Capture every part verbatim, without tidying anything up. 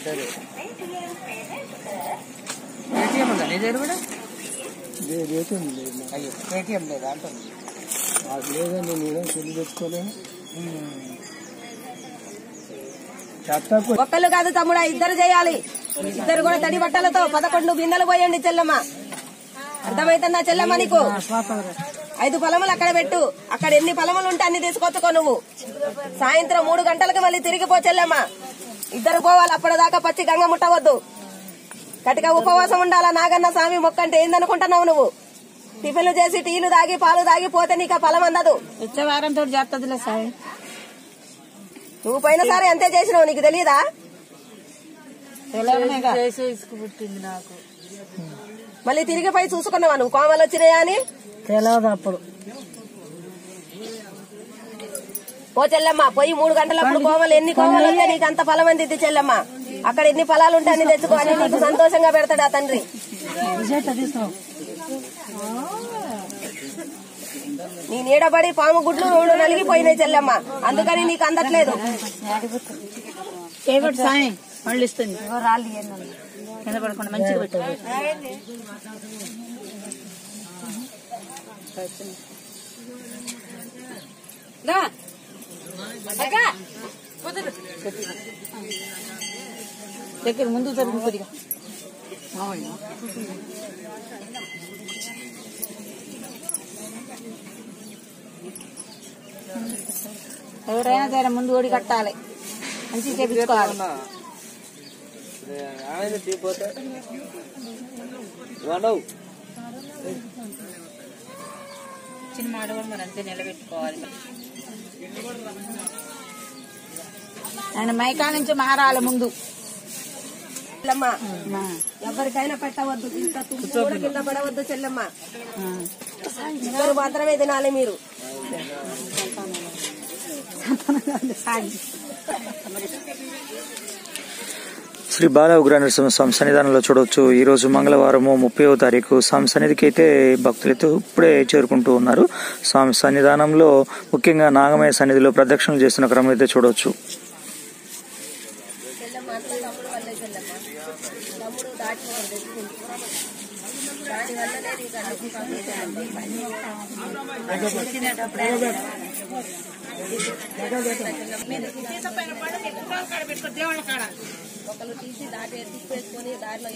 సరే పేటిఎం ఉందా నీ దగ్గర కూడా? పేటిఎం లేదు. అయ్యో పేటిఎం లేదా అంటుంది. అది లేదండి, నేను చెల్లి పెట్టుకోలేను. ఒక్కళ్ళు కాదు తమ్ముడా, ఇద్దరు చేయాలి. ఇద్దరు కూడా తడి బట్టలతో పదకొండు బిందెలు పోయండి చెల్లమ్మ. అర్థమైతుందా చెల్లమ్మ నీకు? ఐదు పొలములు అక్కడ పెట్టు. అక్కడ ఎన్ని పొలములు ఉంటే అన్ని తీసుకొచ్చుకో నువ్వు. సాయంత్రం మూడు గంటలకు మళ్ళీ తిరిగిపో చెల్లమ్మ. ఇద్దరు పోవాలి. అప్పటిదాకా పచ్చి గంగ ముట్టవద్దు. కటిక ఉపవాసం ఉండాలా. నాగన్న స్వామి మొక్కంటే ఏందనుకుంటున్నావు నువ్వు? టిఫిన్లు చేసి టీలు దాగి పాలు దాగి పోతే నీకు ఆ ఫలం అందదు. వచ్చే వారంతో చేస్తుందిలే సార్. నువ్వు పోయినసారి అంతే చేసినావు, నీకు తెలియదా? పుట్టింది నాకు. మళ్ళీ తిరిగి పోయి చూసుకున్నావా నువ్వు కోమలు వచ్చినాయా అని? తెలియదు అప్పుడు. ఓ చెల్లమ్మ, పోయి మూడు గంటలప్పుడు కోమలు ఎన్ని కోమలు ఉంటే నీకు అంత ఫలం అందిద్ది చెల్లమ్మ. అక్కడ ఎన్ని ఫలాలు ఉంటే అన్ని తెచ్చుకో అని నీకు సంతోషంగా పెడతాడు ఆ తండ్రి. నీ నీడబడి పాము గుడ్లు రెండు నలిగిపోయినాయి చెల్లమ్మ, అందుకని నీకు అందట్లేదు. సాయం మళ్ళీ ఇస్తుంది. రాళ్ళు కింద పడకుండా మంచిగా పెట్టారు. దగ్గర ముందు జరుగు కొద్దిగా. ఎవరైనా సరే ముందు ఓడి కట్టాలి, మంచిగా చేపించుకోవాలి. చిన్న మాట కూడా మరి అంతే నిలబెట్టుకోవాలి. ఆయన మైకా నుంచి మారాలి ముందు. చెల్లమ్మ, ఎవరికైనా పెట్టవద్దు, ఇంత తుమ్ము కూడా కింద పడవద్దు చెల్లమ్మ. ఇద్దరు మాత్రమే తినాలి మీరు. శ్రీ బాల ఉగ్రనరసింహ స్వామి సన్నిధానంలో చూడవచ్చు. ఈ రోజు మంగళవారము ముప్పైవ తారీఖు స్వామి సన్నిధికి అయితే భక్తులైతే ఇప్పుడే చేరుకుంటూ ఉన్నారు. స్వామి సన్నిధానంలో ముఖ్యంగా నాగమయ సన్నిధిలో ప్రదక్షిణలు చేస్తున్న క్రమం అయితే చూడవచ్చు. ఒకరు తీసి దాటి తిప్పేసుకొని దారిలో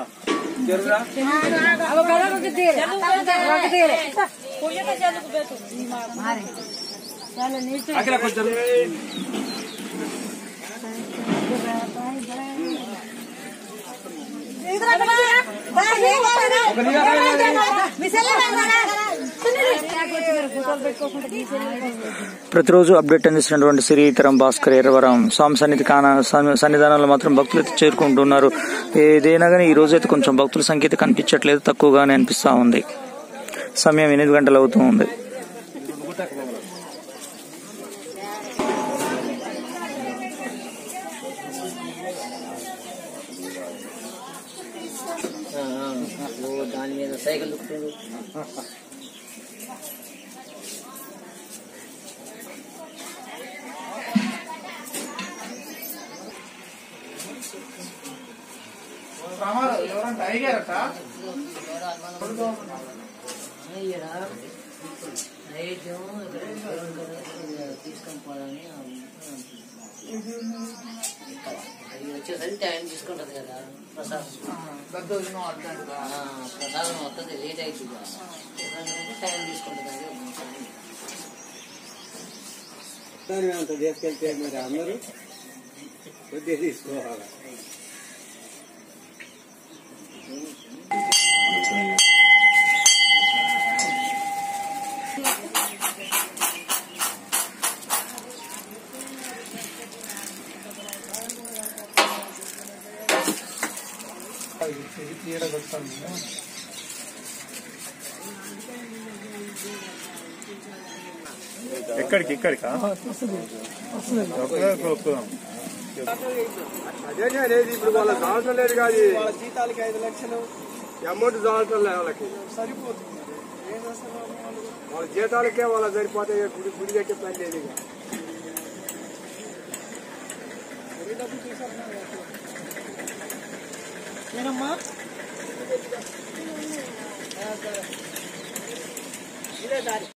ప్రతిరోజు అప్డేట్ అందిస్తున్నటువంటి శ్రీతరం భాస్కర్ ఎర్రవరం స్వామి సన్నిధి కాన సన్నిధానంలో మాత్రం భక్తులు అయితే చేరుకుంటున్నారు. ఏదైనా కానీ ఈ రోజు అయితే కొంచెం భక్తుల సంఖ్య అయితే కనిపించట్లేదు, తక్కువగానే అనిపిస్తా ఉంది. సమయం ఎనిమిది గంటలు అవుతూ ఉంది. దాని మీద సైకిల్ ఎవరంటే అయ్యారట తీసుకొని పోవాలని వచ్చేసరికి టైం తీసుకుంటది కదా ప్రసాదం. ప్రసాదం వస్తుంది, లేట్ అవుతుంది, టైం తీసుకుంటుంది. అంత తీసుకెళ్తే మరి అందరూ కొద్దిగా తీసుకోవాలి. ఎక్కడికి ఇక్కడికా అదే అనేది ఇప్పుడు వాళ్ళకి అవసరం లేదు కాదు. వాళ్ళ జీతాలకి ఐదు లక్షలు అమౌంట్ అవసరం లేదు వాళ్ళకి, సరిపోతుంది. వాళ్ళ జీతాలకే వాళ్ళ సరిపోతాయి. గుడి గుడి కట్టే పని లేదు. ఇక ఇదే దారి.